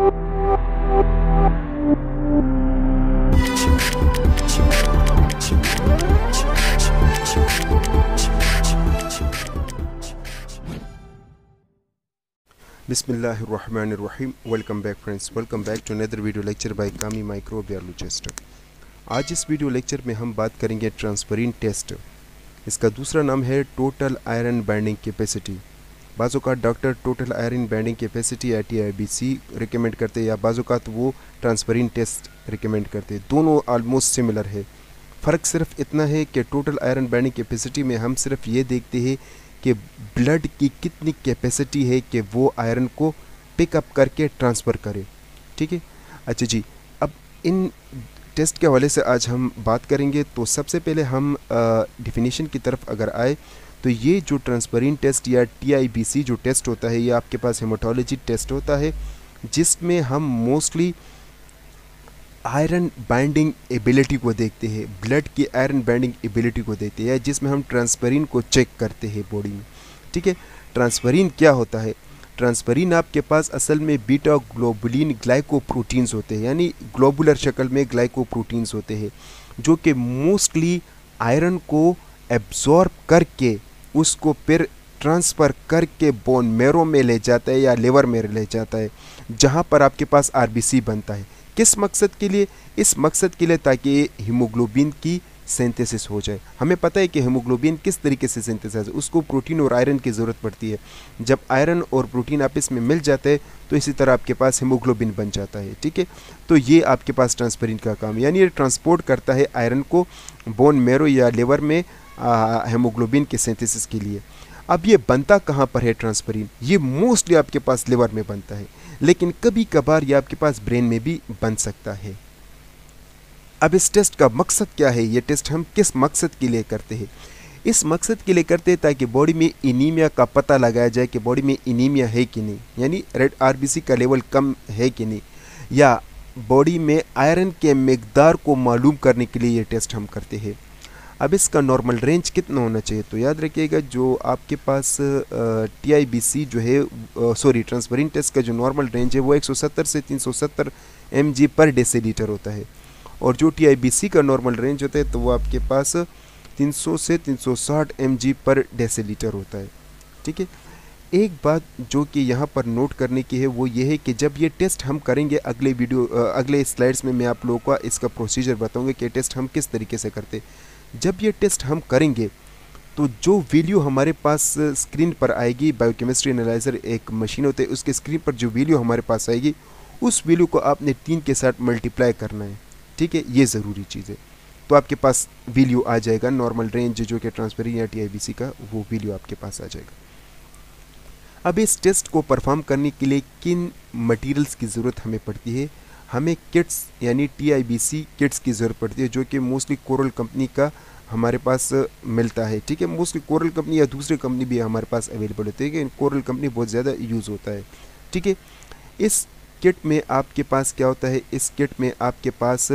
बिस्मिल्लाहिर्रहमानिर्रहीम। Welcome back friends, welcome back to another video lecture by Kami microbiologist. आज इस video lecture में हम बात करेंगे ट्रांसफरीन टेस्ट। इसका दूसरा नाम है टोटल आयरन बाइंडिंग कैपेसिटी। बाज़-औक़ात doctor total iron binding capacity या TIBC रिकमेंड करते हैं, या बाज़-औक़ात वो ट्रांसफरीन टेस्ट रिकमेंड करते हैं। दोनों आलमोस्ट सिमिलर है। फ़र्क सिर्फ इतना है कि टोटल आयरन बाइंडिंग कैपेसिटी में हम सिर्फ ये देखते हैं कि ब्लड की कितनी कैपेसिटी है कि वो आयरन को पिकअप करके ट्रांसफ़र करे। ठीक है, अच्छा जी, अब इन टेस्ट के हवाले से आज हम बात करेंगे। तो सबसे पहले हम डिफिनीशन की तरफ अगर आए तो ये जो ट्रांसफरीन टेस्ट या TIBC जो टेस्ट होता है, ये आपके पास हेमाटोलॉजी टेस्ट होता है, जिसमें हम मोस्टली आयरन बाइंडिंग एबिलिटी को देखते हैं, ब्लड की आयरन बाइंडिंग एबिलिटी को देखते हैं, जिसमें हम ट्रांसफरीन को चेक करते हैं बॉडी में। ठीक है, ट्रांसफरीन क्या होता है? ट्रांसफरीन आपके पास असल में बीटा ग्लोबुलिन ग्लाइकोप्रोटीन्स होते हैं, यानी ग्लोबुलर शक्ल में ग्लाइकोप्रोटीन्स होते हैं, जो कि मोस्टली आयरन को एब्जॉर्ब करके उसको फिर ट्रांसफ़र करके बोन मैरो में ले जाता है या लिवर में ले जाता है, जहाँ पर आपके पास RBC बनता है। किस मकसद के लिए? इस मकसद के लिए ताकि हीमोग्लोबिन की सिंथेसिस हो जाए। हमें पता है कि हीमोग्लोबिन किस तरीके से सिंथेसाइज, उसको प्रोटीन और आयरन की ज़रूरत पड़ती है। जब आयरन और प्रोटीन आपस में मिल जाते हैं तो इसी तरह आपके पास हीमोग्लोबिन बन जाता है। ठीक है, तो ये आपके पास ट्रांसफरीन का काम है, यानी ये ट्रांसपोर्ट करता है आयरन को बोन मैरो या लिवर में हीमोग्लोबिन के सिंथेसिस के लिए। अब ये बनता कहाँ पर है ट्रांसफरीन? ये मोस्टली आपके पास लिवर में बनता है, लेकिन कभी कभार ये आपके पास ब्रेन में भी बन सकता है। अब इस टेस्ट का मकसद क्या है? ये टेस्ट हम किस मकसद के लिए करते हैं? इस मकसद के लिए करते हैं ताकि बॉडी में एनीमिया का पता लगाया जाए कि बॉडी में एनीमिया है कि नहीं, यानी रेड RBC का लेवल कम है कि नहीं, या बॉडी में आयरन के मिकदार को मालूम करने के लिए ये टेस्ट हम करते हैं। अब इसका नॉर्मल रेंज कितना होना चाहिए? तो याद रखिएगा, जो आपके पास TIBC जो है ट्रांसफरीन टेस्ट का जो नॉर्मल रेंज है वो 170 से 370 mg पर डेसीलीटर होता है, और जो TIBC का नॉर्मल रेंज होता है तो वो आपके पास 300 से 360 mg पर डेसीलीटर होता है। ठीक है, एक बात जो कि यहाँ पर नोट करने की है वो ये है कि जब ये टेस्ट हम करेंगे, अगले स्लाइड्स में मैं आप लोगों को इसका प्रोसीजर बताऊँगा कि टेस्ट हम किस तरीके से करते। जब ये टेस्ट हम करेंगे तो जो वैल्यू हमारे पास स्क्रीन पर आएगी, बायोकेमिस्ट्री एनालाइजर एक मशीन होती है, उसके स्क्रीन पर जो वैल्यू हमारे पास आएगी उस वैल्यू को आपने 3 के साथ मल्टीप्लाई करना है। ठीक है, ये ज़रूरी चीज़ है। तो आपके पास वैल्यू आ जाएगा नॉर्मल रेंज जो कि ट्रांसफरीन या TIBC का, वो वैल्यू आपके पास आ जाएगा। अब इस टेस्ट को परफॉर्म करने के लिए किन मटेरियल्स की ज़रूरत हमें पड़ती है? हमें किट्स यानी TIBC किट्स की ज़रूरत पड़ती है, जो कि मोस्टली कोरल कंपनी का हमारे पास मिलता है। ठीक है, मोस्टली कोरल कंपनी या दूसरी कंपनी भी हमारे पास अवेलेबल होती है, लेकिन कोरल कंपनी बहुत ज़्यादा यूज़ होता है। ठीक है, इस किट में आपके पास क्या होता है? इस किट में आपके पास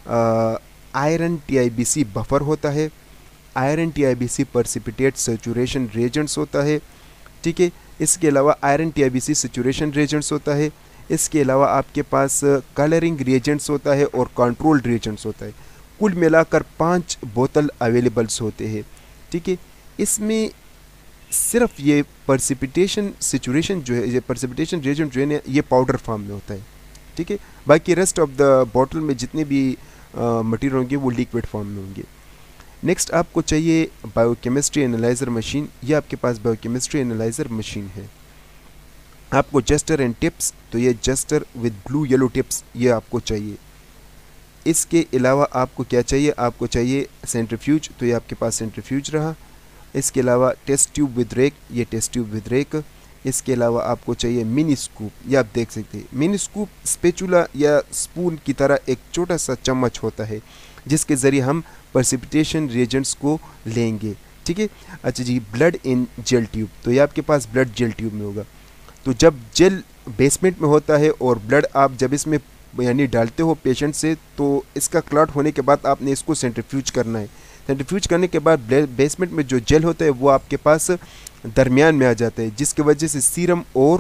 आयरन TIBC बफर होता है, iron TIBC precipitate saturation reagents होता है। ठीक है, इसके अलावा आयरन TIBC सेचुरेशन रेजेंट्स होता है। इसके अलावा आपके पास कलरिंग रिएजेंट्स होता है और कंट्रोल रिएजेंट्स होता है। कुल मिलाकर 5 बोतल अवेलेबल्स होते हैं। ठीक है, इसमें सिर्फ ये पर्सिपिटेशन सेचुरेशन जो है, ये पर्सिपिटेशन रिएजेंट जो है ना, ये पाउडर फॉर्म में होता है। ठीक है, बाकी रेस्ट ऑफ द बॉटल में जितने भी मटेरियल होंगे वो लिक्विड फॉर्म में होंगे। नेक्स्ट आपको चाहिए बायोकेमिस्ट्री एनालाइजर मशीन। ये आपके पास बायोकेमिस्ट्री एनालाइजर मशीन है। आपको जस्टर एंड टिप्स, तो ये जस्टर विद ब्लू येलो टिप्स ये आपको चाहिए। इसके अलावा आपको क्या चाहिए? आपको चाहिए सेंट्रीफ्यूज, तो ये आपके पास सेंट्रीफ्यूज रहा। इसके अलावा टेस्ट ट्यूब विद रेक, ये टेस्ट ट्यूब विद रेक। इसके अलावा आपको चाहिए मिनी स्कूप, ये आप देख सकते हैं। मिनी स्कूप स्पेचुला या स्पून की तरह एक छोटा सा चम्मच होता है, जिसके ज़रिए हम पर्सिपिटेशन रिएजेंट्स को लेंगे। ठीक है, अच्छा जी, ब्लड इन जेल ट्यूब, तो ये आपके पास ब्लड जेल ट्यूब में होगा। तो जब जेल बेसमेंट में होता है और ब्लड आप जब इसमें यानी डालते हो पेशेंट से, तो इसका क्लॉट होने के बाद आपने इसको सेंट्रीफ्यूज करना है। सेंट्रीफ्यूज करने के बाद बेसमेंट में जो जेल होता है वो आपके पास दरमियान में आ जाता है, जिसकी वजह से सीरम और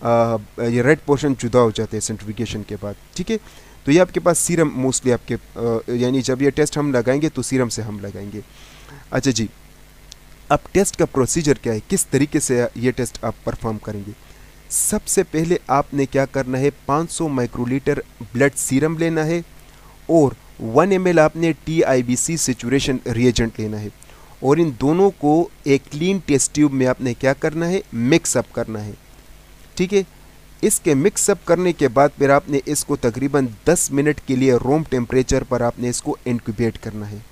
ये रेड पोर्शन जुदा हो जाते हैं सेंट्रीफ्यूगेशन के बाद, ठीक है। तो ये आपके पास सीरम मोस्टली आपके यानी जब ये टेस्ट हम लगाएंगे तो सीरम से हम लगाएंगे। अच्छा जी, अब टेस्ट का प्रोसीजर क्या है, किस तरीके से ये टेस्ट आप परफॉर्म करेंगे। सबसे पहले आपने क्या करना है, 500 माइक्रोलीटर ब्लड सीरम लेना है और 1 ml आपने TIBC सेचुरेशन रिएजेंट लेना है और इन दोनों को एक क्लीन टेस्ट ट्यूब में आपने क्या करना है, मिक्स अप करना है, ठीक है। इसके मिक्स अप करने के बाद फिर आपने इसको तकरीबन 10 मिनट के लिए रूम टेम्परेचर पर आपने इसको इंक्यूबेट करना है।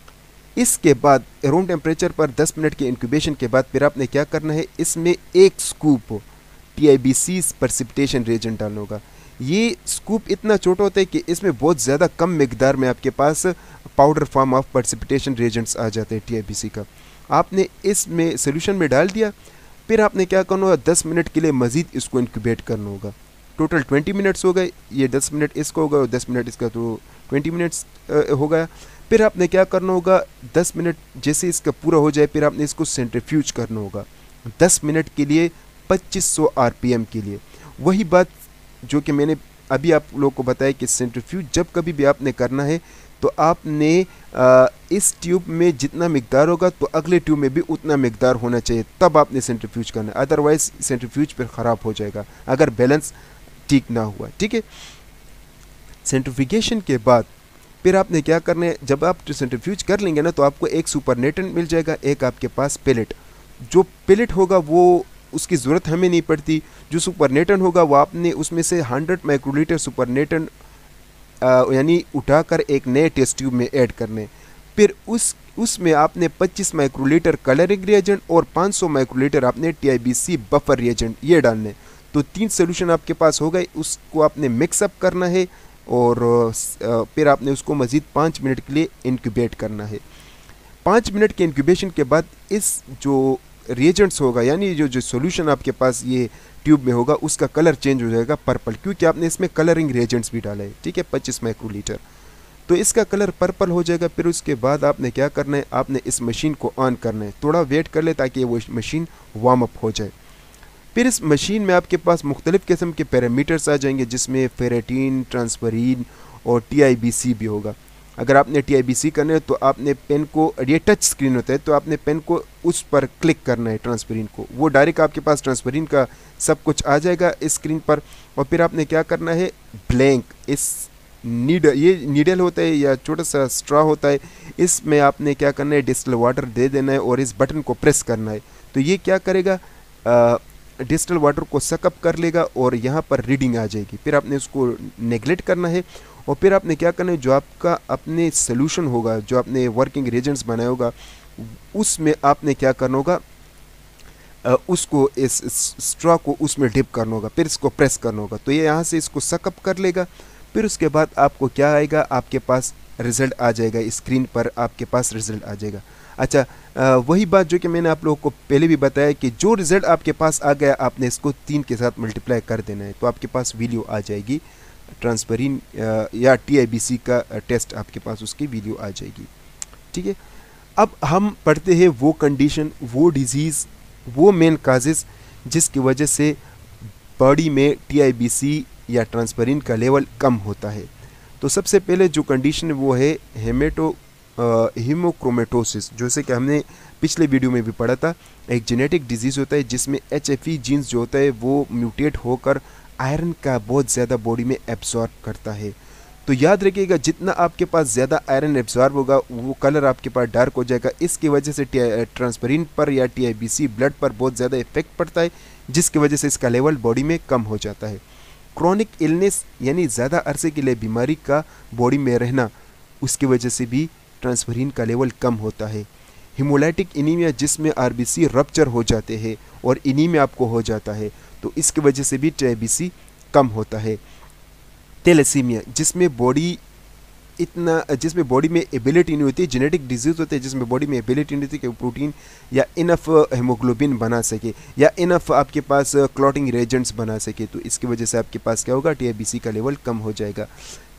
इसके बाद रूम टेम्परेचर पर 10 मिनट के इंक्यूबेशन के बाद फिर आपने क्या करना है, इसमें 1 स्कूप TIBC प्रेसिपिटेशन रिएजेंट डालना होगा। ये स्कूप इतना छोटा होता है कि इसमें बहुत ज़्यादा कम मिकदार में आपके पास powder form of precipitation reagents आ जाते हैं TIBC का। आपने इसमें सोल्यूशन में डाल दिया, फिर आपने क्या करना होगा, 10 मिनट के लिए मज़ीद इसको इंक्यूबेट करना होगा। टोटल 20 मिनट्स हो गए, ये 10 मिनट इसका होगा और 10 मिनट इसका, तो 20 मिनट्स हो गया। फिर आपने क्या करना होगा, 10 मिनट जैसे इसका पूरा हो जाए फिर आपने इसको सेंट्रीफ्यूज करना होगा 10 मिनट के लिए 2500 RPM के लिए। वही बात जो कि मैंने अभी आप लोगों को बताया कि सेंट्रीफ्यूज जब कभी भी आपने करना है तो आपने इस ट्यूब में जितना मिकदार होगा तो अगले ट्यूब में भी उतना मिकदार होना चाहिए, तब आपने सेंट्रीफ्यूज करना है। अदरवाइज सेंट्रीफ्यूज फिर ख़राब हो जाएगा अगर बैलेंस ठीक ना हुआ, ठीक है। सेंट्रीफ्यूगेशन के बाद फिर आपने क्या करना है, जब आप सेंट्रीफ्यूज कर लेंगे ना तो आपको एक सुपरनेटेंट मिल जाएगा, एक आपके पास पेलेट। जो पेलेट होगा वो उसकी ज़रूरत हमें नहीं पड़ती, जो सुपरनेटेंट होगा वो आपने उसमें से 100 माइक्रोलीटर सुपरनेटेंट यानी उठाकर एक नए टेस्ट ट्यूब में ऐड करने। फिर उसमें आपने 25 माइक्रोलीटर कलरिंग रिएजेंट और 500 माइक्रोलीटर आपने TIBC बफर रिएजेंट ये डालने। तो 3 सोल्यूशन आपके पास हो गए, उसको आपने मिक्सअप करना है और फिर आपने उसको मज़ीद 5 मिनट के लिए इंक्यूबेट करना है। 5 मिनट के इंक्यूबेशन के बाद इस जो रिएजेंट्स होगा यानी जो सॉल्यूशन आपके पास ये ट्यूब में होगा उसका कलर चेंज हो जाएगा पर्पल, क्योंकि आपने इसमें कलरिंग रिएजेंट्स भी डाला है, ठीक है, 25 माइक्रोलीटर। तो इसका कलर पर्पल हो जाएगा। फिर उसके बाद आपने क्या करना है, आपने इस मशीन को ऑन करना है, थोड़ा वेट कर ले ताकि वो मशीन वार्म अप हो जाए। फिर इस मशीन में आपके पास मुख्तलिफ़ किस्म के पैरामीटर्स आ जाएंगे जिसमें फेरेटिन, ट्रांसफरीन और TIBC भी होगा। अगर आपने TIBC करना है तो आपने पेन को, ये टच स्क्रीन होता है तो आपने पेन को उस पर क्लिक करना है ट्रांसफरीन को, वो डायरेक्ट आपके पास ट्रांसफरीन का सब कुछ आ जाएगा इस स्क्रीन पर। और फिर आपने क्या करना है, ब्लैंक इस ये नीडल होता है या छोटा सा स्ट्रॉ होता है, इसमें आपने क्या करना है, डिस्टिल वाटर दे देना है और इस बटन को प्रेस करना है। तो ये क्या करेगा, डिस्टिल वाटर को सकअप कर लेगा और यहाँ पर रीडिंग आ जाएगी। फिर आपने उसको नेगलेक्ट करना है और फिर आपने क्या करना है, जो आपका अपने सोल्यूशन होगा, जो आपने वर्किंग रिएजेंट्स बनाया होगा, उसमें आपने क्या करना होगा, उसको इस स्ट्रॉ को उसमें डिप करना होगा, फिर इसको प्रेस करना होगा। तो ये यहाँ से इसको सकअप कर लेगा। फिर उसके बाद आपको क्या आएगा, आपके पास रिज़ल्ट आ जाएगा, स्क्रीन पर आपके पास रिज़ल्ट आ जाएगा। अच्छा, वही बात जो कि मैंने आप लोगों को पहले भी बताया कि जो रिज़ल्ट आपके पास आ गया आपने इसको 3 के साथ मल्टीप्लाई कर देना है, तो आपके पास वीडियो आ जाएगी ट्रांसफरीन या TIBC का टेस्ट आपके पास उसकी वीडियो आ जाएगी, ठीक है। अब हम पढ़ते हैं वो कंडीशन, वो डिज़ीज़, वो मेन काजेज़ जिसकी वजह से बॉडी में TIBC या ट्रांसफरीन का लेवल कम होता है। तो सबसे पहले जो कंडीशन वो है हीमोक्रोमेटोसिस, जैसे कि हमने पिछले वीडियो में भी पढ़ा था। एक जेनेटिक डिजीज़ होता है जिसमें HFE जीन्स जो होता है वो म्यूटेट होकर आयरन का बहुत ज़्यादा बॉडी में एब्जॉर्ब करता है। तो याद रखिएगा, जितना आपके पास ज़्यादा आयरन एब्जॉर्ब होगा वो कलर आपके पास डार्क हो जाएगा। इसकी वजह से ट्रांसफरीन पर या TIBC ब्लड पर बहुत ज़्यादा इफेक्ट पड़ता है, जिसकी वजह से इसका लेवल बॉडी में कम हो जाता है। क्रॉनिक इलनेस यानी ज़्यादा अरसे के लिए बीमारी का बॉडी में रहना, उसकी वजह से भी ट्रांसफरीन का लेवल कम होता है। हीमोलाइटिक एनीमिया जिसमें RBC रप्चर हो जाते हैं और एनीमिया आपको हो जाता है, तो इसकी वजह से भी TIBC कम होता है। थैलेसीमिया जिसमें बॉडी में एबिलिटी नहीं होती, जेनेटिक डिजीज़ होते हैं जिसमें बॉडी में एबिलिटी नहीं होती कि प्रोटीन या इनफ हेमोग्लोबिन बना सके या इनफ आपके पास क्लॉटिंग रिएजेंट्स बना सके, तो इसकी वजह से आपके पास क्या होगा, TIBC का लेवल कम हो जाएगा।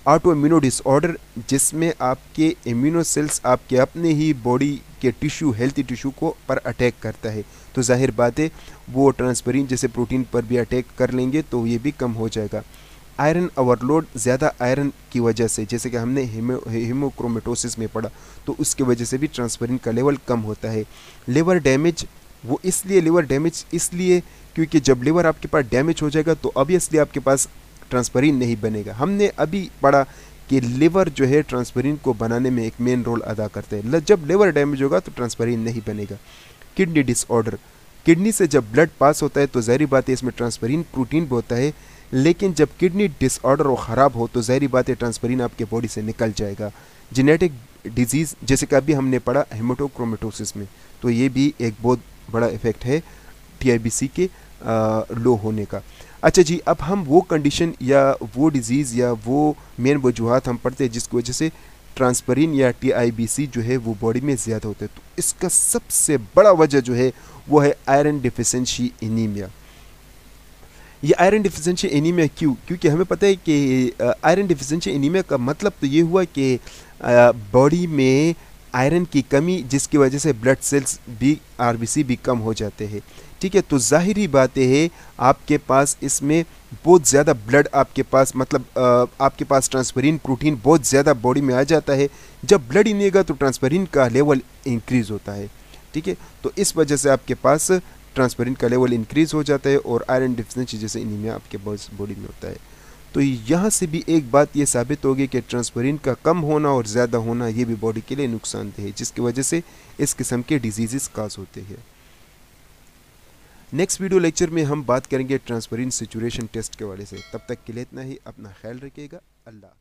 ऑटो इम्यूनो डिसऑर्डर, जिसमें आपके इम्यूनो सेल्स आपके अपने ही बॉडी के टिश्यू, हेल्थी टिश्यू को पर अटैक करता है, तो जाहिर बात है वो ट्रांसफरिन जैसे प्रोटीन पर भी अटैक कर लेंगे तो ये भी कम हो जाएगा। आयरन ओवरलोड, ज़्यादा आयरन की वजह से, जैसे कि हमने हीमोक्रोमेटोसिस में पढ़ा, तो उसकी वजह से भी ट्रांसफरिन का लेवल कम होता है। लिवर डैमेज, वो इसलिए लिवर डैमेज इसलिए क्योंकि जब लिवर आपके पास डैमेज हो जाएगा तो ऑब्वियसली आपके पास ट्रांसफरिन नहीं बनेगा। हमने अभी पढ़ा कि लिवर जो है ट्रांसफरिन को बनाने में एक मेन रोल अदा करते हैं। जब लिवर डैमेज होगा तो ट्रांसफरिन नहीं बनेगा। किडनी डिसऑर्डर, किडनी से जब ब्लड पास होता है तो ज़ाहिर बात है इसमें ट्रांसफरिन प्रोटीन भी होता है, लेकिन जब किडनी डिसऑर्डर और ख़राब हो तो ज़ाहिर बात है ट्रांसफरिन आपके बॉडी से निकल जाएगा। जेनेटिक डिजीज़, जैसे कि अभी हमने पढ़ा हेमाटोक्रोमेटोसिस में, तो ये भी एक बहुत बड़ा इफेक्ट है TIBC के लो होने का। अच्छा जी, अब हम वो कंडीशन या वो डिज़ीज़ या वो मेन वजूहात हम पढ़ते हैं जिसकी वजह से ट्रांसफरिन या TIBC जो है वो बॉडी में ज़्यादा होता है। तो इसका सबसे बड़ा वजह जो है वो है आयरन डिफिशिएंसी एनीमिया। ये आयरन डिफिशिएंसी एनीमिया क्यों? क्योंकि हमें पता है कि आयरन डिफिशिएंसी एनीमिया का मतलब तो ये हुआ कि बॉडी में आयरन की कमी, जिसकी वजह से ब्लड सेल्स भी, RBC भी कम हो जाते हैं। ठीक है, तो जाहिरी बात है आपके पास इसमें बहुत ज़्यादा ब्लड आपके पास, मतलब आपके पास ट्रांसफरिन प्रोटीन बहुत ज़्यादा बॉडी में आ जाता है। जब ब्लड ही नहीं होगा तो ट्रांसफरिन का लेवल इंक्रीज़ होता है। ठीक है, तो इस वजह से आपके पास ट्रांसफरिन का लेवल इंक्रीज़ हो जाता है और आयरन डिफिशिएंसी जैसे एनीमिया आपके बॉडी में होता है। तो यहाँ से भी एक बात ये साबित होगी कि ट्रांसफरिन का कम होना और ज़्यादा होना ये भी बॉडी के लिए नुकसानदेह है, जिसकी वजह से इस किस्म के डिजीज़ काज होते हैं। नेक्स्ट वीडियो लेक्चर में हम बात करेंगे ट्रांसफरिन सैचुरेशन टेस्ट के हवाले से। तब तक के लिए इतना ही, अपना ख्याल रखिएगा। अल्लाह।